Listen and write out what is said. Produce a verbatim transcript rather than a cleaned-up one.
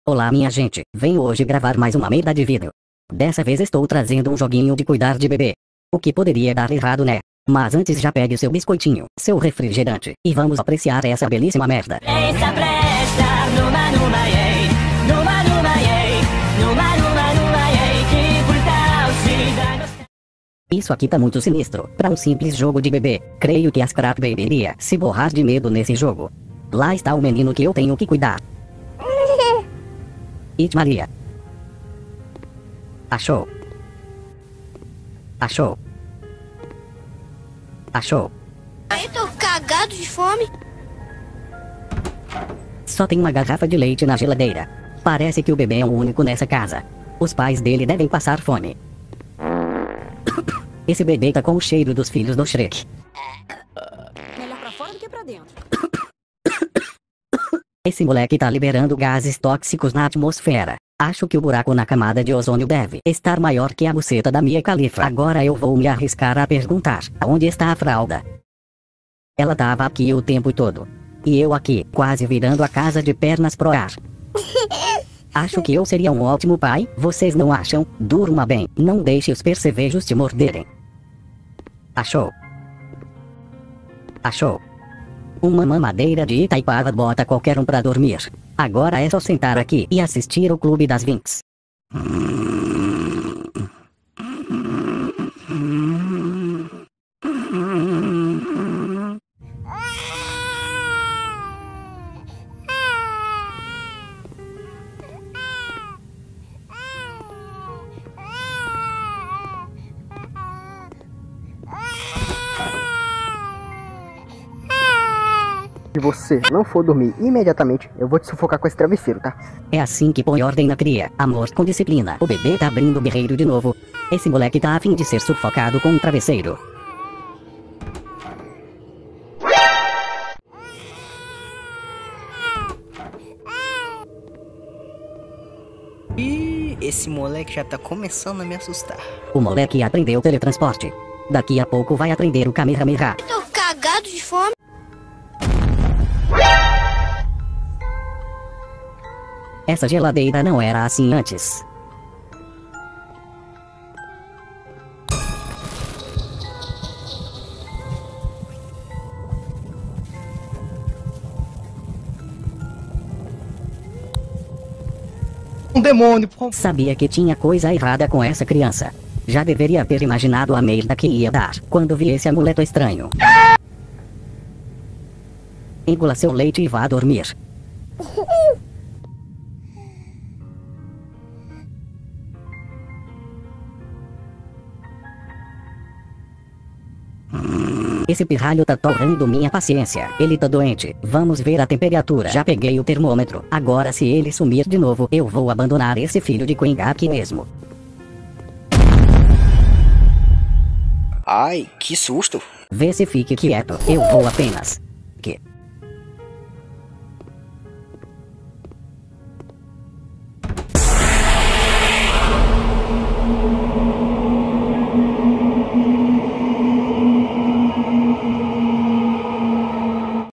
Olá minha gente, venho hoje gravar mais uma merda de vídeo. Dessa vez estou trazendo um joguinho de cuidar de bebê. O que poderia dar errado né? Mas antes já pegue seu biscoitinho, seu refrigerante, e vamos apreciar essa belíssima merda. Essa presta, numa numa ei, numa numa ei, numa numa numa ei, que por tal se dá. Isso aqui tá muito sinistro, pra um simples jogo de bebê. Creio que as Crack Baby iria se borrar de medo nesse jogo. Lá está o menino que eu tenho que cuidar. It Maria. Achou. Achou. Achou. Eu tô cagado de fome. Só tem uma garrafa de leite na geladeira. Parece que o bebê é o único nessa casa. Os pais dele devem passar fome. Esse bebê tá com o cheiro dos filhos do Shrek. Melhor pra fora do que pra dentro. Esse moleque tá liberando gases tóxicos na atmosfera. Acho que o buraco na camada de ozônio deve estar maior que a buceta da Mia Khalifa. Agora eu vou me arriscar a perguntar: aonde está a fralda? Ela tava aqui o tempo todo. E eu aqui, quase virando a casa de pernas pro ar. Acho que eu seria um ótimo pai, vocês não acham? Durma bem, não deixe os percevejos te morderem. Achou? Achou? Uma mamadeira de Itaipava bota qualquer um pra dormir. Agora é só sentar aqui e assistir o Clube das Vinx. Se você não for dormir imediatamente, eu vou te sufocar com esse travesseiro, tá? É assim que põe ordem na cria. Amor com disciplina. O bebê tá abrindo o berreiro de novo. Esse moleque tá a fim de ser sufocado com um travesseiro. Ih, esse moleque já tá começando a me assustar. O moleque aprendeu teletransporte. Daqui a pouco vai aprender o Kamehameha. Eu tô cagado de fome. Essa geladeira não era assim antes. Um demônio, por favor. Sabia que tinha coisa errada com essa criança. Já deveria ter imaginado a merda que ia dar quando vi esse amuleto estranho. Engula seu leite e vá dormir. Esse pirralho tá torrando minha paciência. Ele tá doente. Vamos ver a temperatura. Já peguei o termômetro. Agora se ele sumir de novo, eu vou abandonar esse filho de Coenga aqui mesmo. Ai, que susto. Vê se fique quieto. Eu vou apenas